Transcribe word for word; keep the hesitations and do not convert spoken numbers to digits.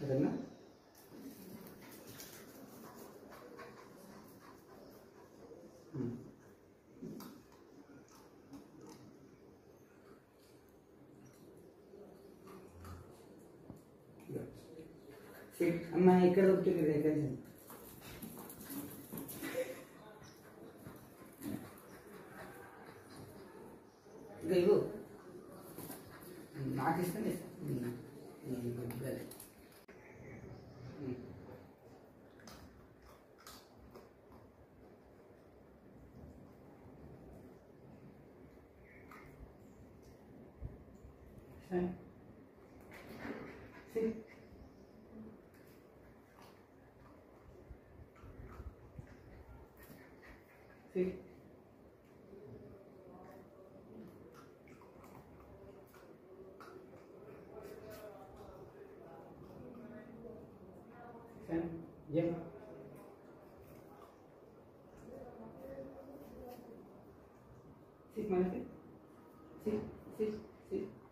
करना అమ్మా ఇక్కడ ఒకటి కలిసి ఇగో నాకు ఇష్టం ఇష్టం See? See? Sen? Yeah. Sit, mana sit? Sit, sit, sit.